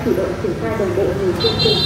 chủ động triển khai đồng bộ nhiều chương trình.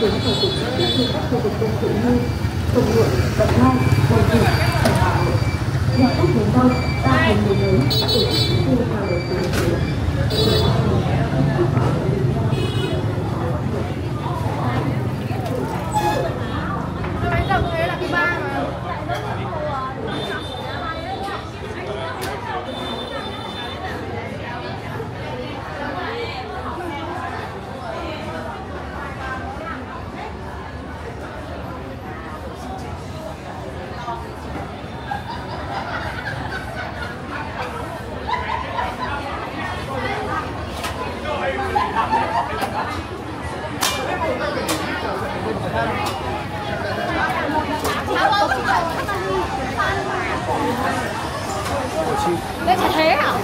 đến thủ tục tiếp như các khu vực công sự như sông Nhuận, Bạch Mai, Đồng Thủy, Thành Hà Nội. Nhà thuốc miền Đông, đa phần người lớn, tổ chức thu vào đầu tư thành phố. Bánh rồng đấy là cái ba mà. Đây chả thế à?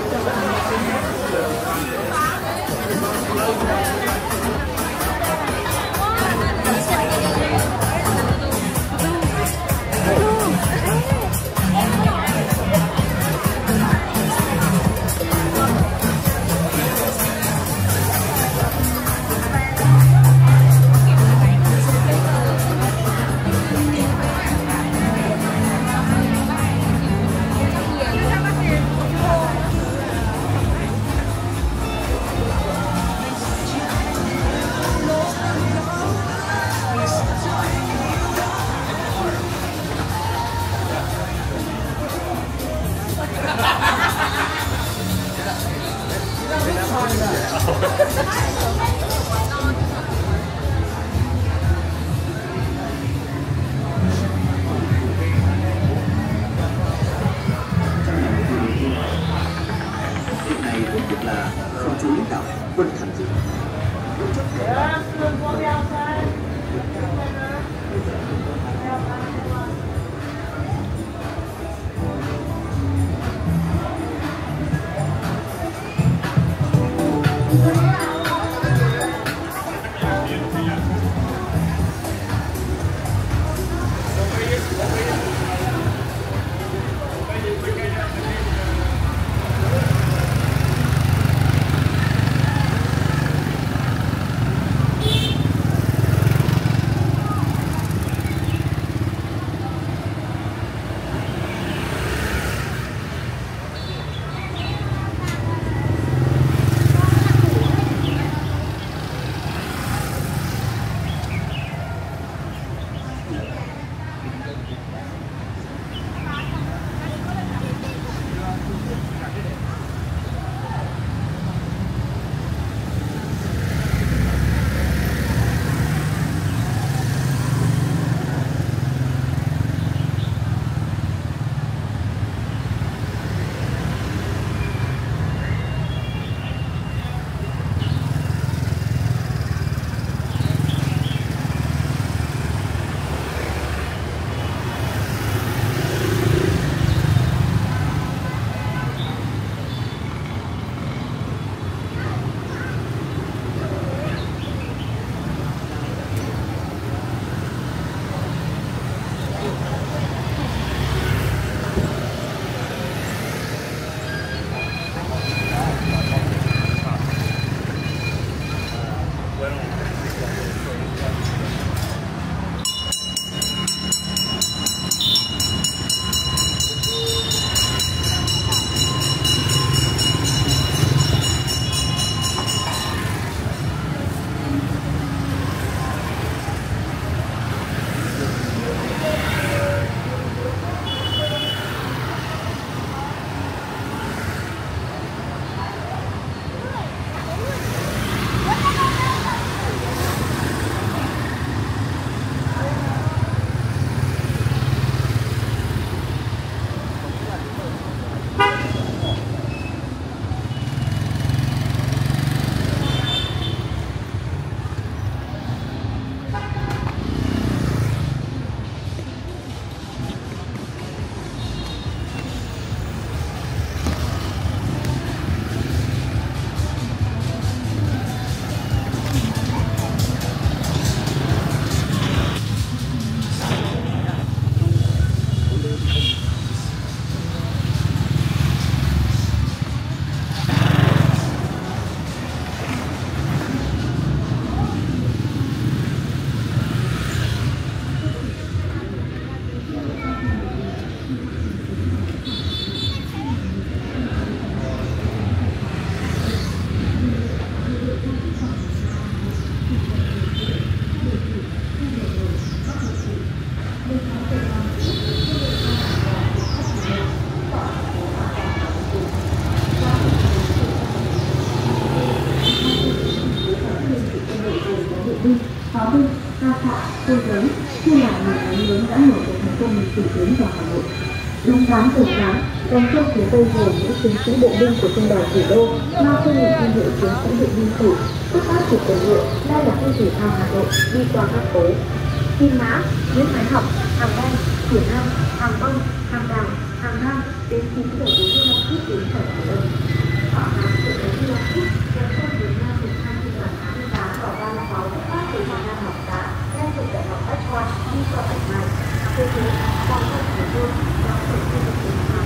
Trọng, Cô Giấy, khi là một nhóm lớn đã mở cuộc tấn công tìm kiếm vào Hà Nội. Đúng tháng từ sáng, dòng trên phía tây hồ những chiến sĩ bộ binh của trung đoàn thủ đô mang trên mình danh hiệu chiến sĩ điện biên phủ xuất phát từ cầu ngựa nay là khu thể thao Hà Nội đi qua các phố Kim Mã, Nguyễn Thái Học, Hàng Đen, Thủy Nam, Hàng Bông, Hàng Đào, Hàng Nam đến 9:45 phút đến thành Hà Nội. Họ hàng từ đến 45 phút kéo theo hướng Nam đến hai trung đoàn 88 và 36 xuất phát từ Hà Nam học xã lên trường đại học Bách Khoa đi qua Bạch Mai. Thế thế, vòng quanh thủ đô đang tổ chức được đến tháng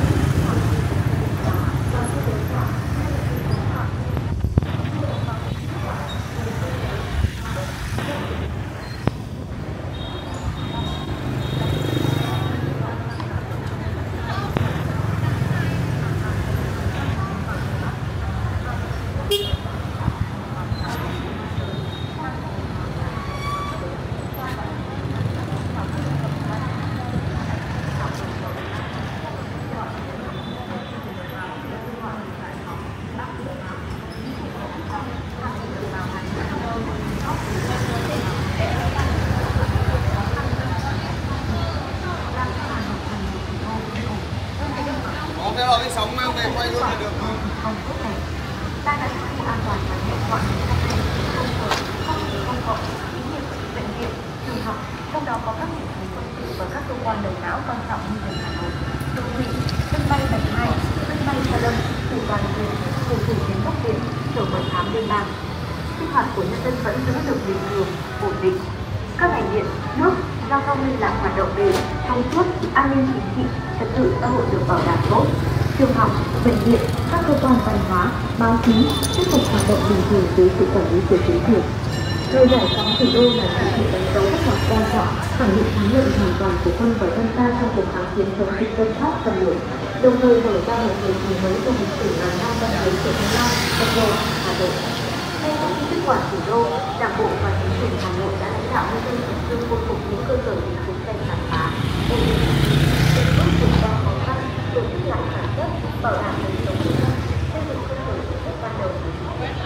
Thế rồi cái sóng mang về quay luôn là được thôi. Ta đã thực hiện an toàn và hiệu quả công cộng, xí nghiệp, bệnh viện, trường học, trong đó có các hệ thống quân sự và các cơ quan đầu não quan trọng như thành Hà Nội, đô thị, sân bay Bạch Mai, sân bay Sa Lâm, thủ đoàn quyền, thủ tiến Bắc Việt, sở mật thám liên bang. Sinh hoạt của nhân dân vẫn giữ được bình thường, ổn định. Các ngành điện, nước, giao thông liên lạc hoạt động đều, thông suốt, an ninh chính trị, trật tự xã hội được bảo đảm tốt. Trường học, bệnh viện, các cơ quan văn hóa, báo chí tiếp tục hoạt động bình thường dưới sự quản lý của chính quyền. Lời giải phóng thủ đô là sự kiện đánh dấu các hoạt quan trọng, khẳng định thắng lợi hoàn toàn của quân và dân ta trong cuộc kháng chiến chống dịch dân Pháp xâm lược, đồng thời mở ra một thời kỳ mới trong lịch sử ngàn năm văn hiến của Thái Lan, Bắc Bộ, Hà Nội. Ngay sau khi tiếp quản thủ đô, Đảng bộ và chính quyền Hà Nội đã lãnh đạo nhân dân khẩn trương khôi phục những cơ sở bị chiến tranh tàn phá, ổn định từng bước vượt qua khó khăn, tổ chức lại sản xuất, bảo đảm đời sống người dân, xây dựng cơ sở vật chất ban đầu của chính quyền.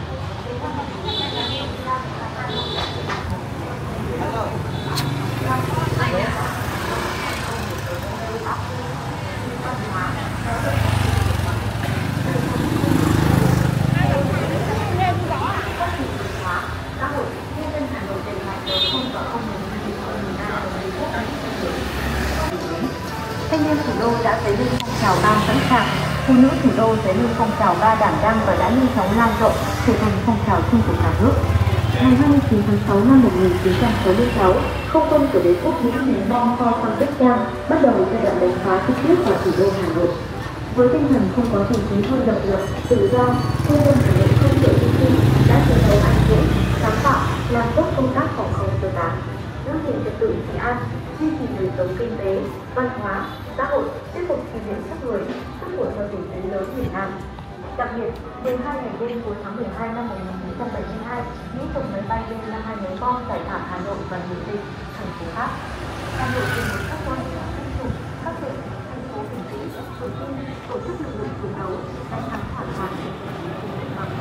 Thanh niên thủ đô đã dấy lên phong trào ba sẵn sàng, phụ nữ thủ đô dấy lên phong trào ba đảm đang và đã nhanh chóng lan rộng trở thành phong trào chung của cả nước. Ngày 29 tháng 6 năm 1966, không quân của đế quốc Mỹ ném bom kho xăng Đức Giang bắt đầu giai đoạn đánh phá trực tiếp vào thủ đô Hà Nội. Với tinh thần không có gì chính hơn độc lập, tự do, quân dân Hà Nội không chịu hy sinh đã chiến đấu anh dũng, sáng tạo, làm tốt công tác phòng không sơ tán, giữ gìn trật tự trị an, duy trì đời sống kinh tế, văn hóa, xã hội, tiếp tục trì viện sức người, sức của cho tỉnh thế lớn miền Nam. Đặc biệt, 12 ngày đêm cuối tháng 12 năm 1972, Mỹ dùng máy bay B-52 bom giải thảm Hà Nội và nhiều tỉnh, thành phố khác. Hà Nội cùng với các quân, binh chủng, các tỉnh, thành phố bình tĩnh, tổ chức lực lượng chiến đấu, đánh thắng hoàn toàn chiến dịch bằng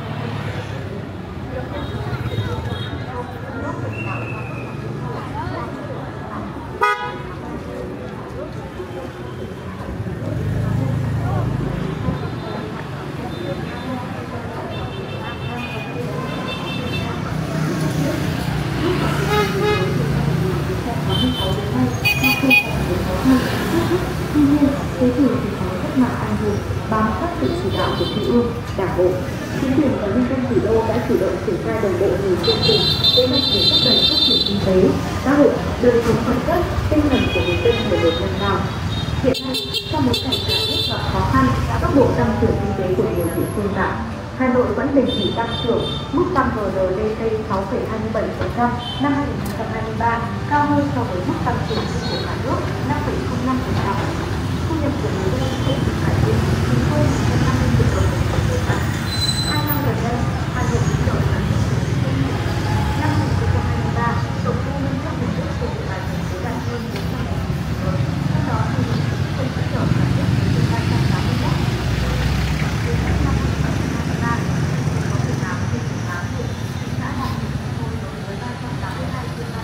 Tuy nhiên, kế thừa truyền thống cách mạng anh hùng, bám sát sự chỉ đạo của Trung ương, Đảng bộ, chính quyền và nhân dân thủ đô đã chủ động triển khai đồng bộ nhiều chương trình, kế hoạch để thúc đẩy phát triển kinh tế, xã hội, đời sống vật chất, tinh thần của người dân ngày một nâng cao. Hiện nay, trong bối cảnh cả nước gặp khó khăn, tốc độ tăng trưởng kinh tế của nhiều địa phương giảm. Hà Nội vẫn đình chỉ tăng trưởng, mức tăng GDP 6,27% năm 2023, cao hơn so với mức tăng trưởng chung của cả nước 5,05%. Thu nhập của người dân cũng được cải thiện, bình quân 150 triệu đồng một tháng. 2 năm gần đây, Hà Nội biến đổi sản xuất của kinh tế. Năm 2023, tổng thu ngân sách nhà nước trên địa bàn thành phố đạt hơn 400 tỷ đồng, trong đó thu nhập không xuất khẩu sản xuất trên 381. Đến năm 2023, có 18 trên 18 huyện, đã đạt được thu đối với 382 trên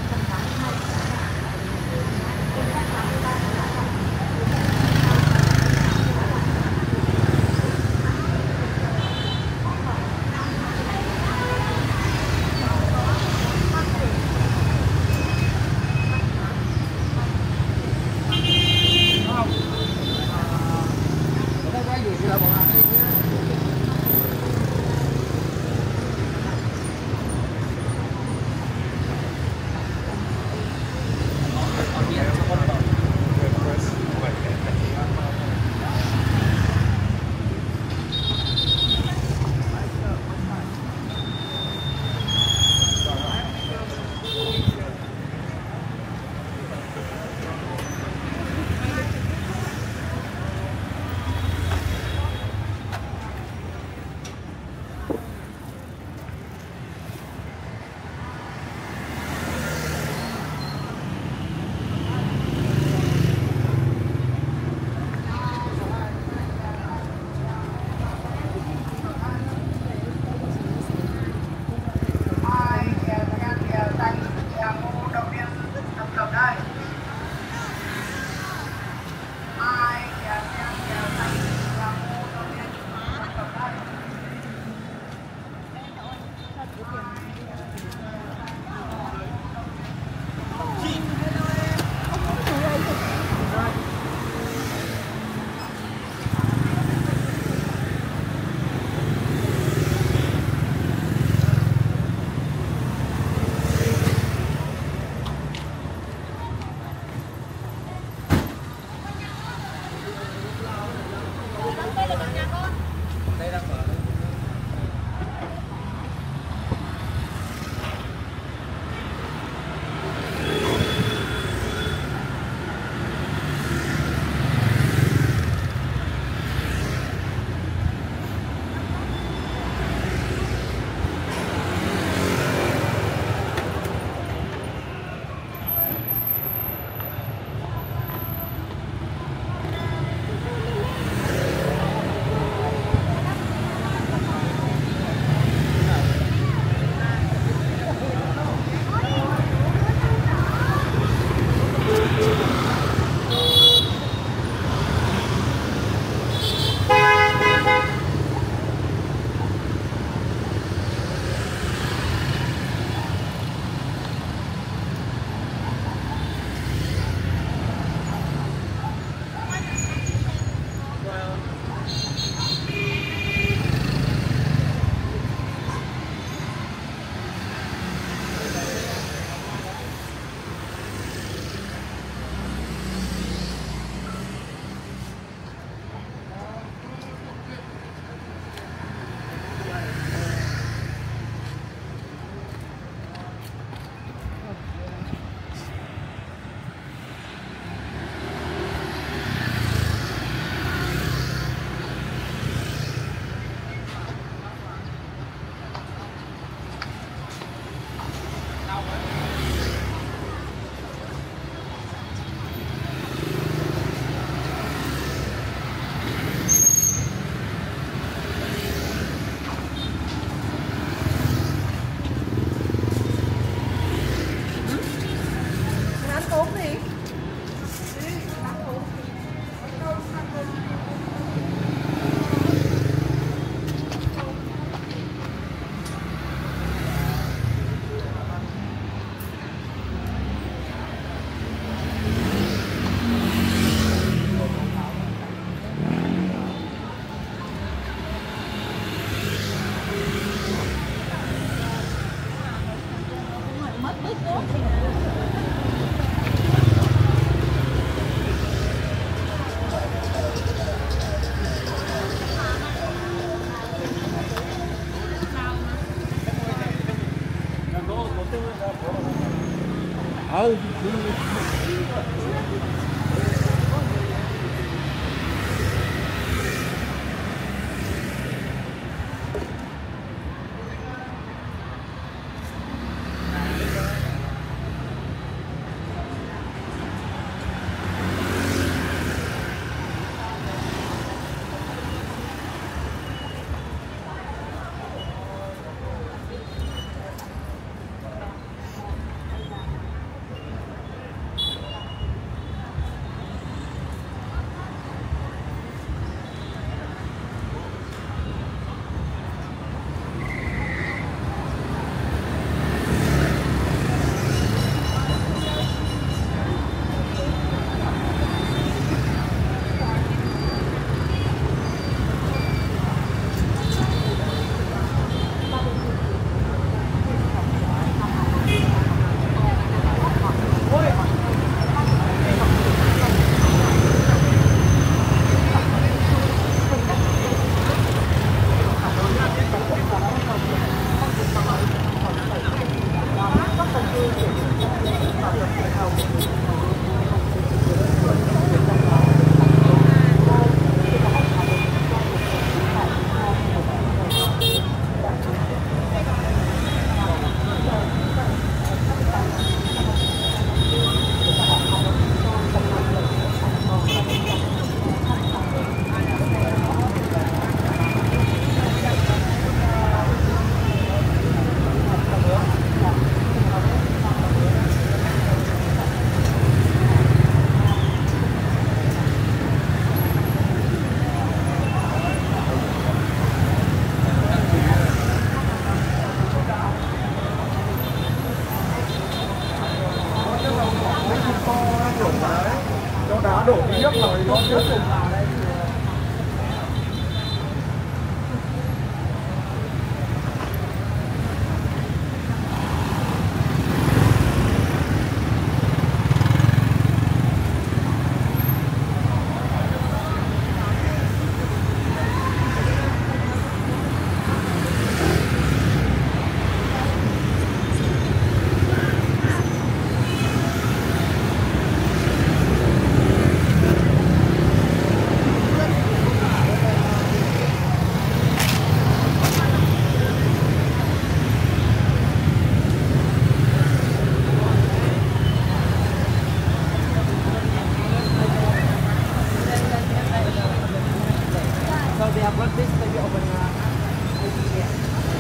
well, they have got this maybe over here.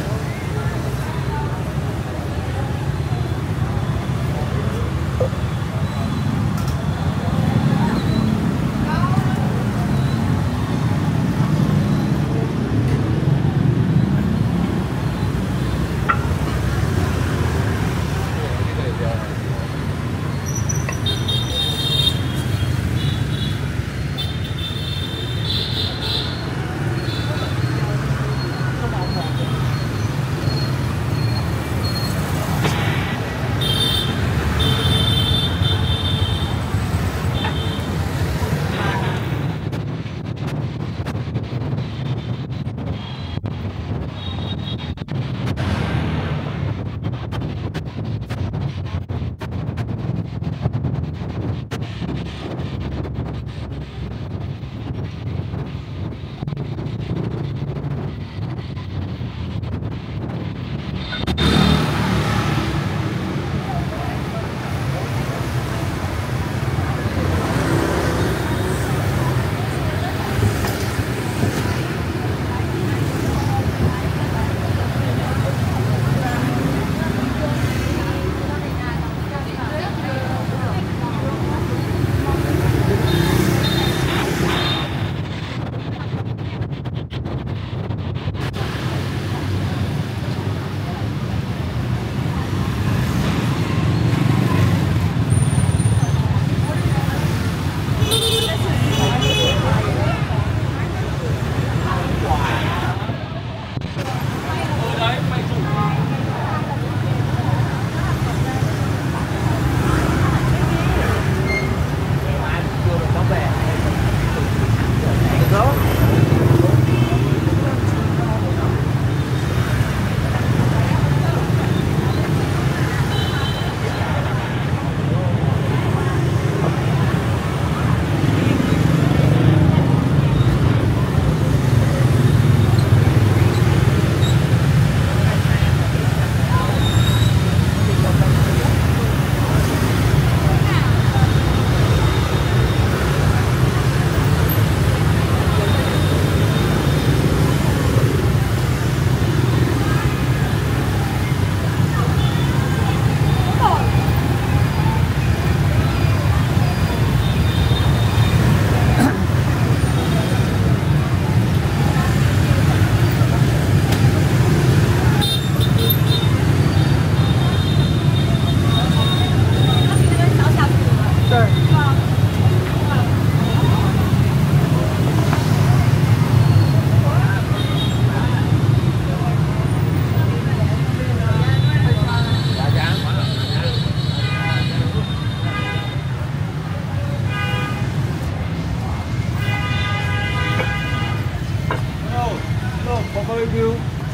review.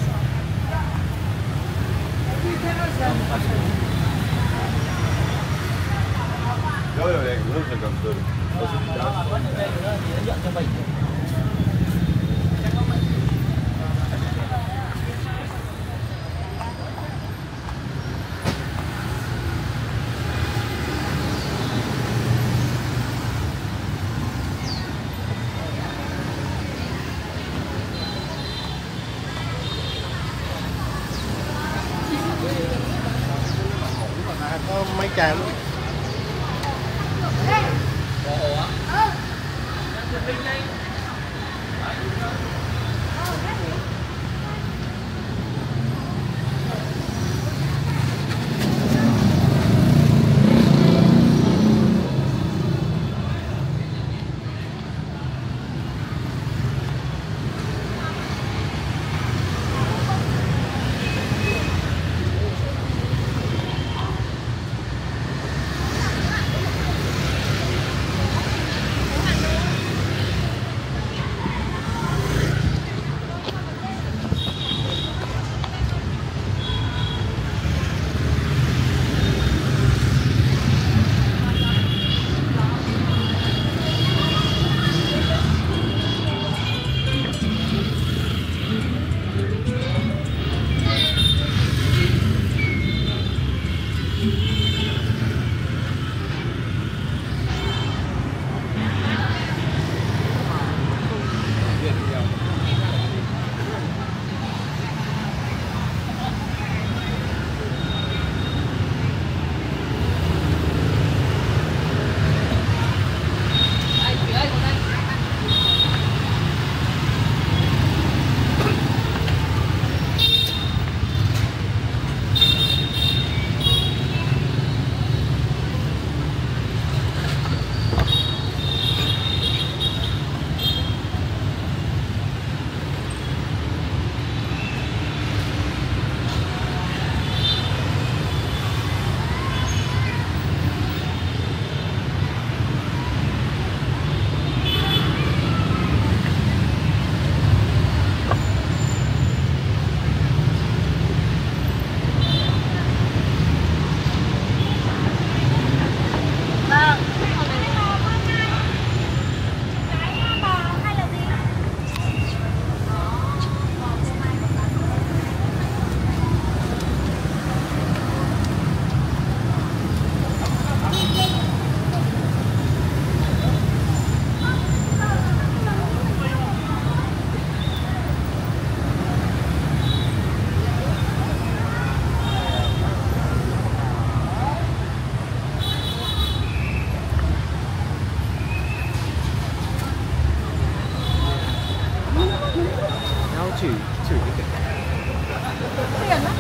Rồi rồi, nước sẽ cầm từ. Có mấy chai luôn. chửi cái Tiền á.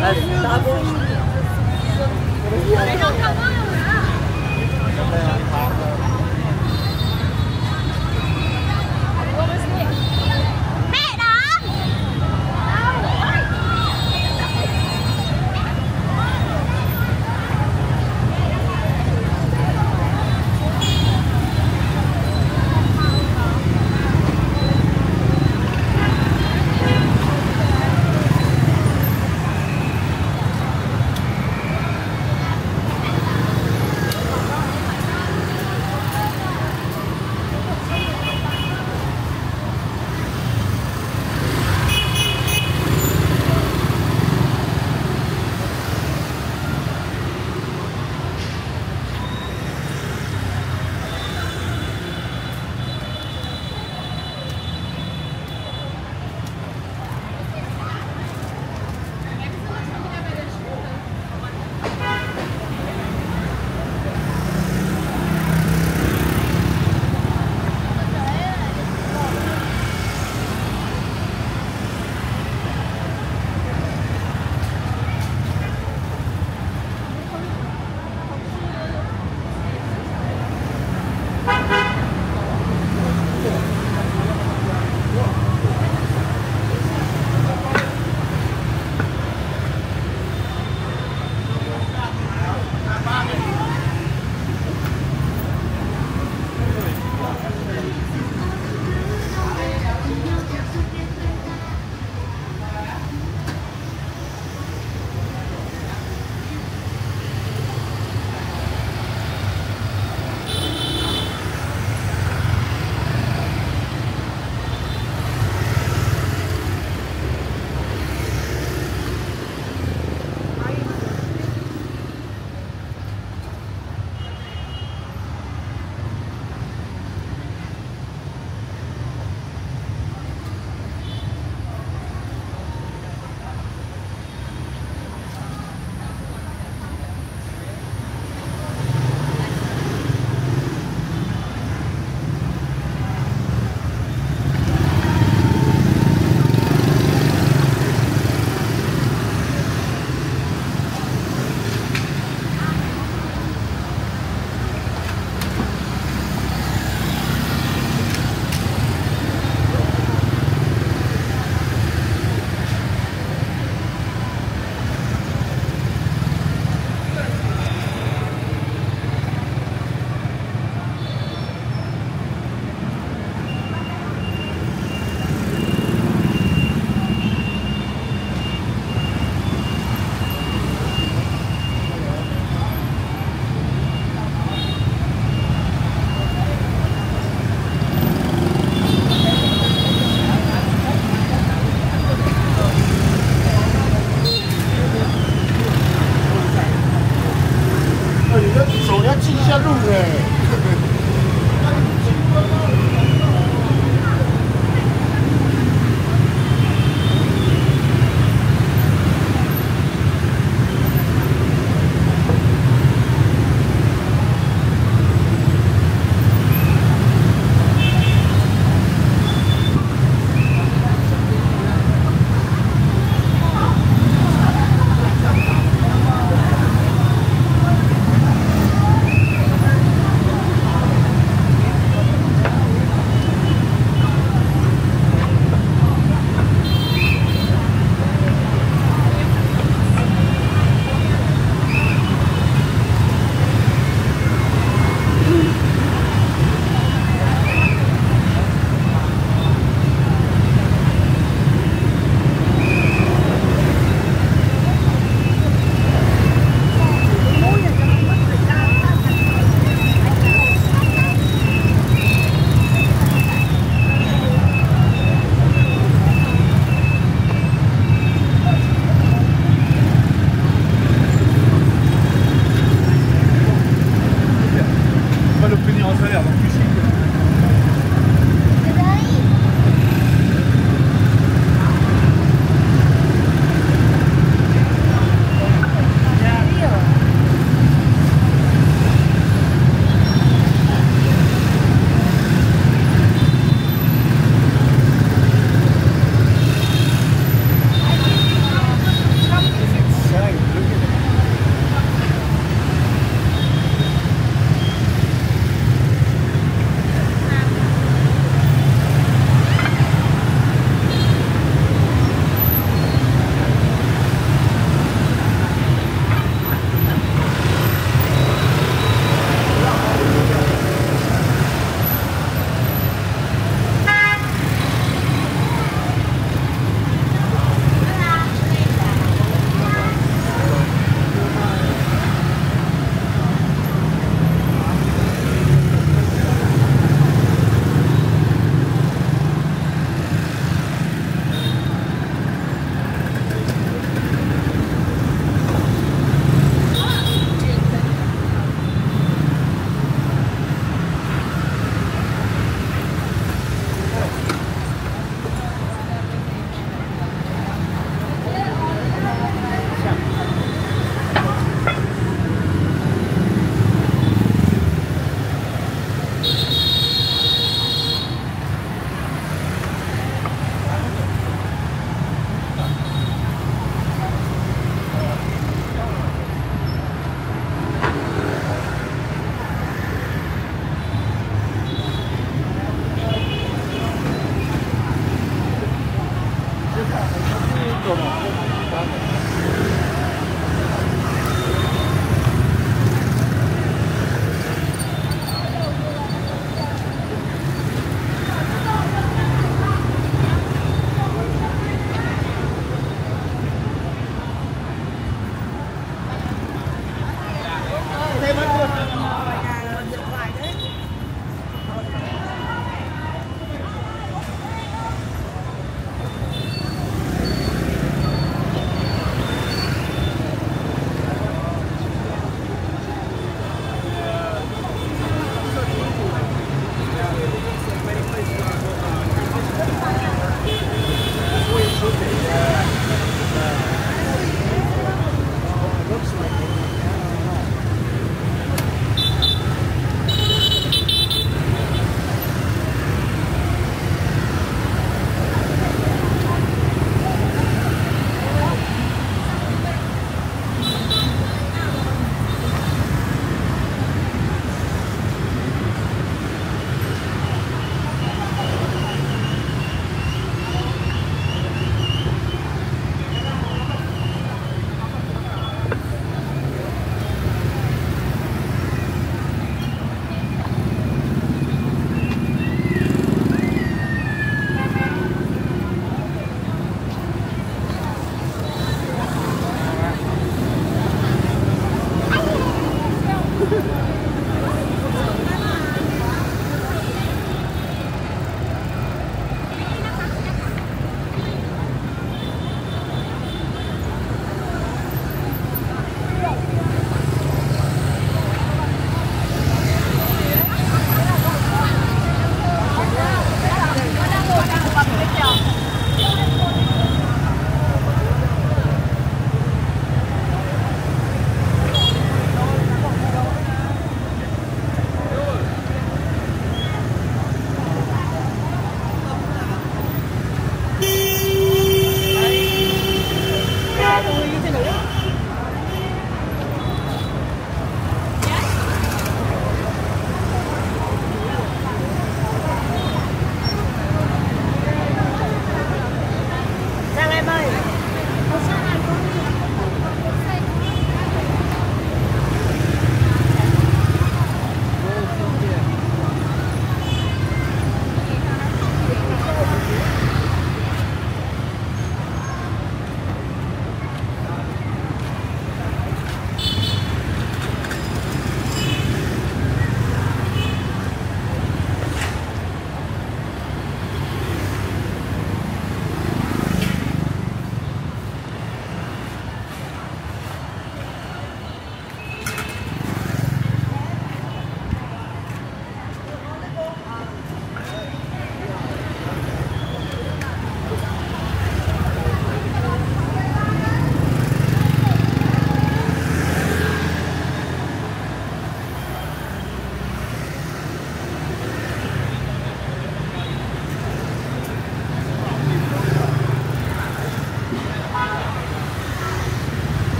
Để nó không có luôn hả? Mẹ đó.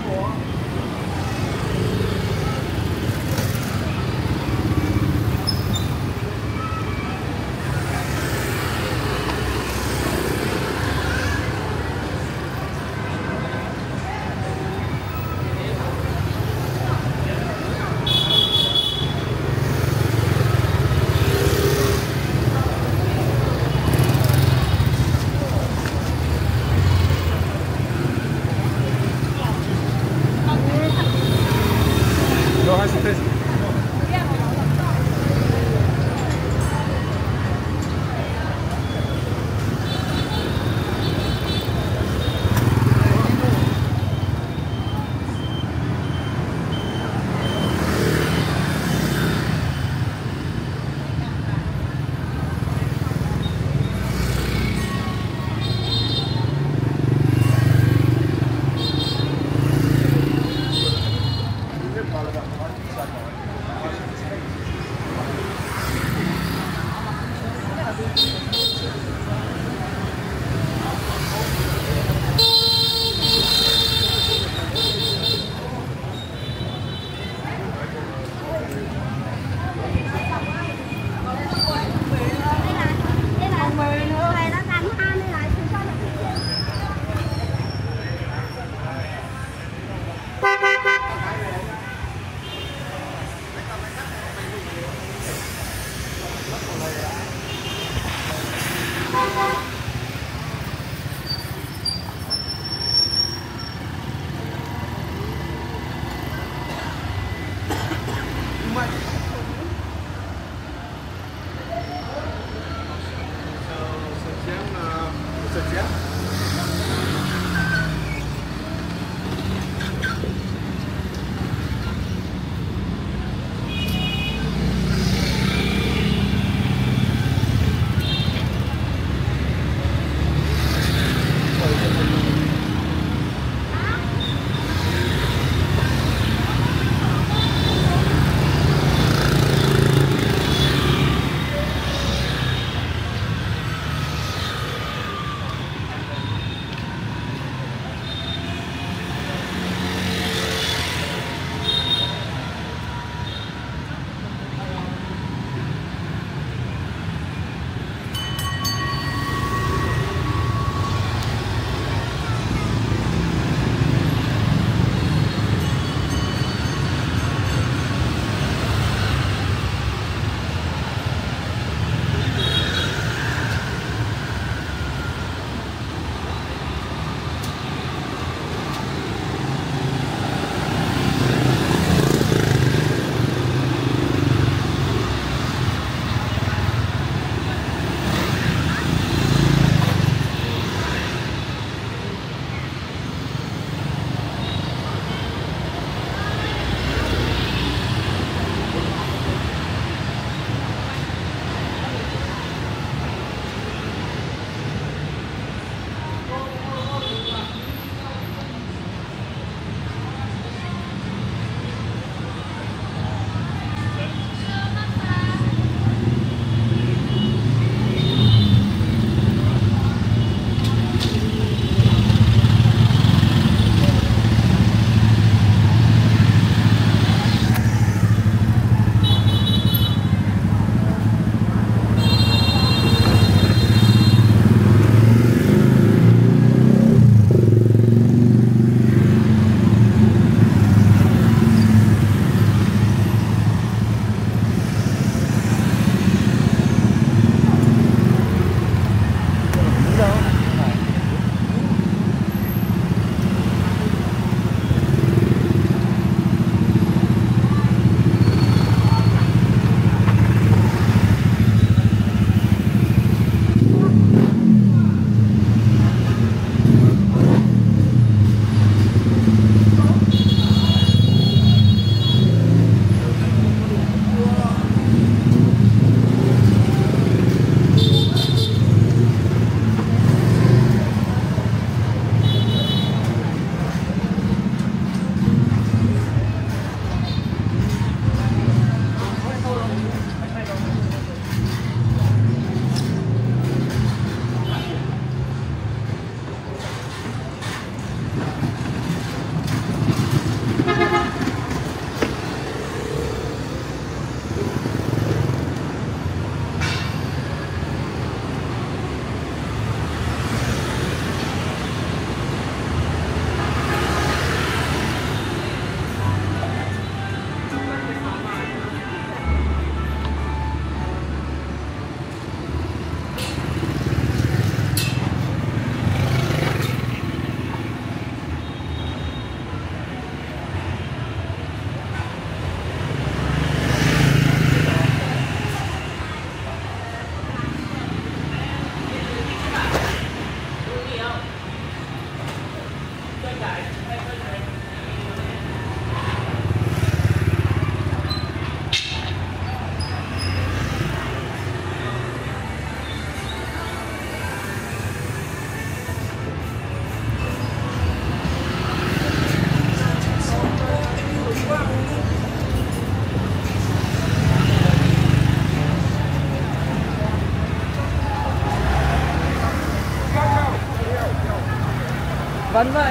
của Bắn vậy.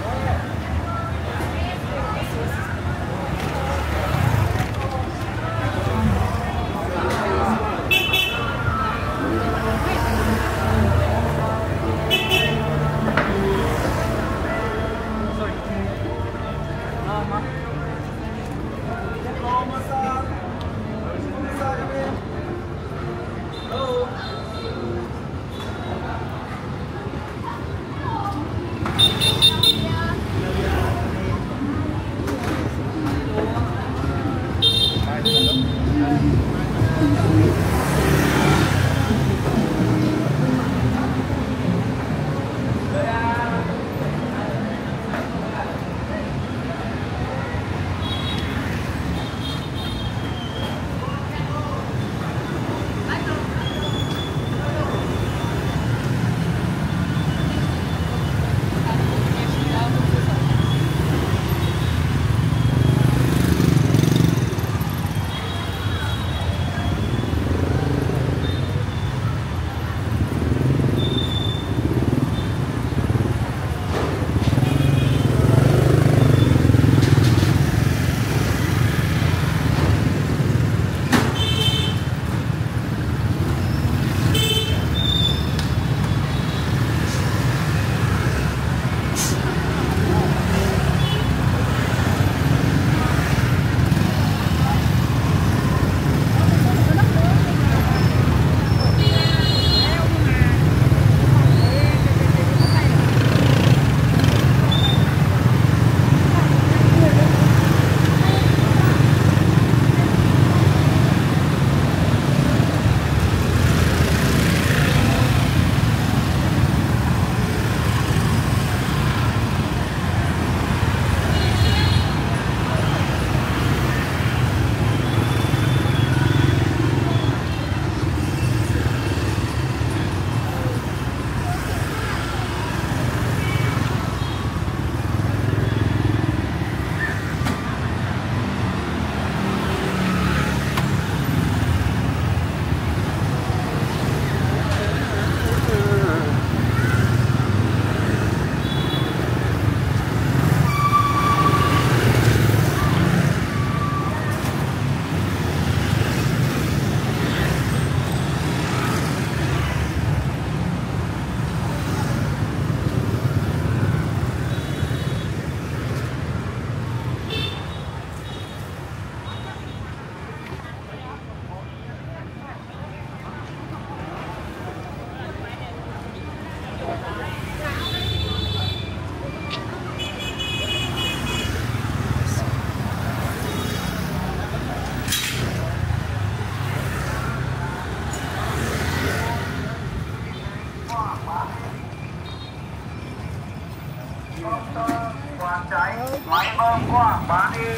máy bơm Quảng Bá đi.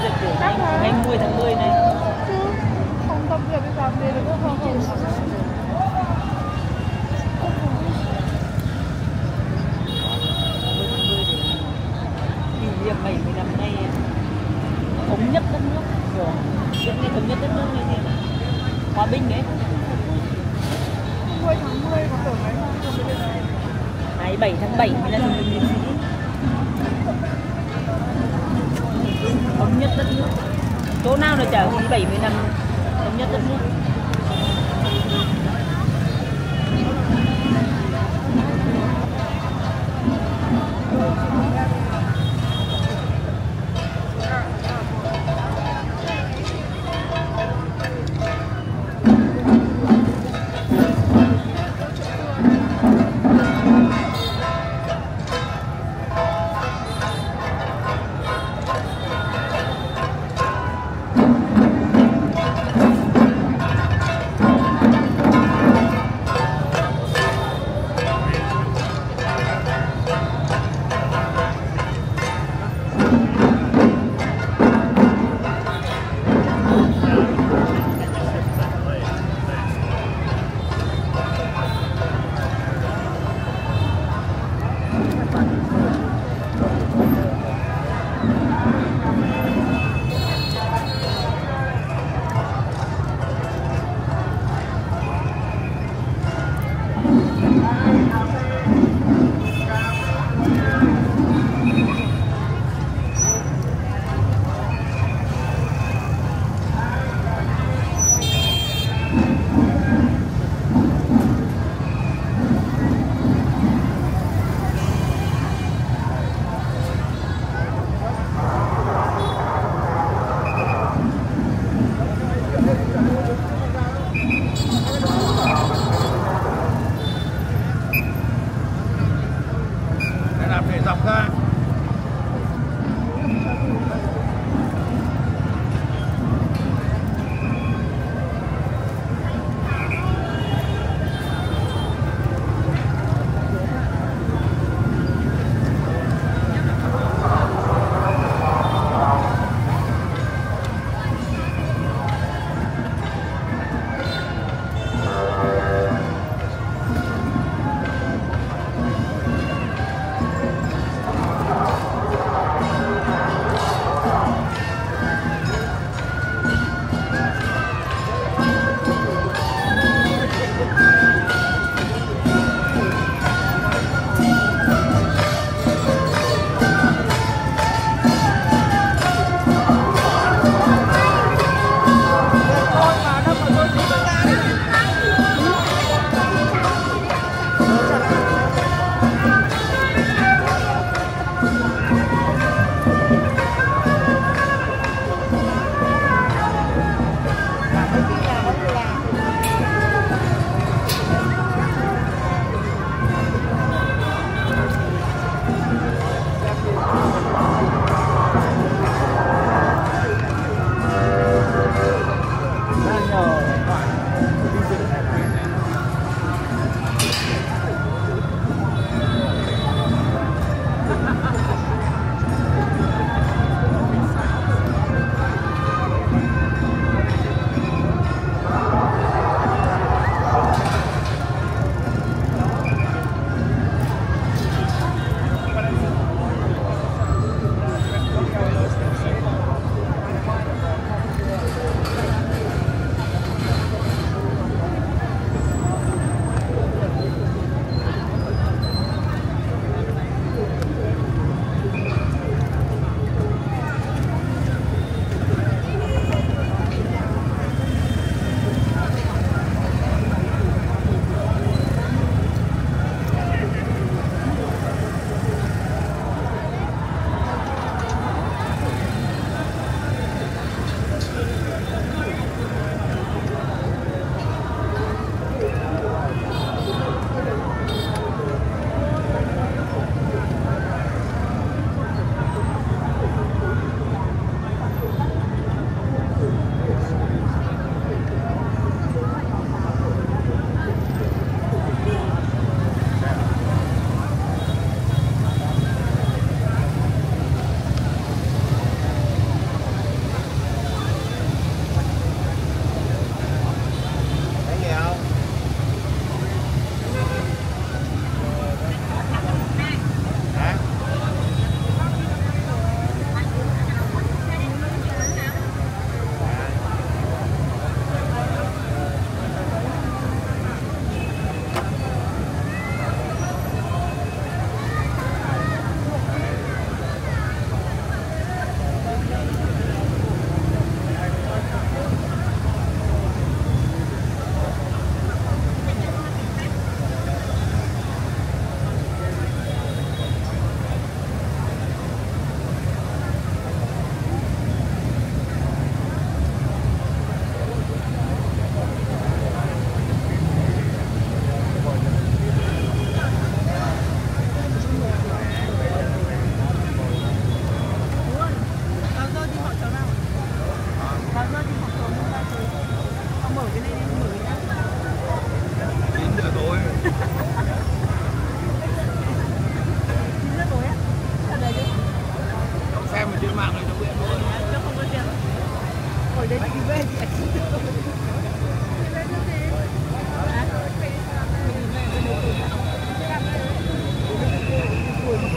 duyệt của ngày 10 tháng 10 này. chứ không tập duyệt thì làm gì được không? Kỷ niệm 70 năm nay thống nhất đất nước của những cái thống nhất đất nước này thì hòa bình đấy. 10 tháng 10 có tưởng ngày mai không biết này. 27 tháng 7 mới là thương binh liệt sĩ. Thống nhất đất nước. Chỗ nào là chả ghi 70 năm thống nhất đất nước.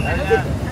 nó thích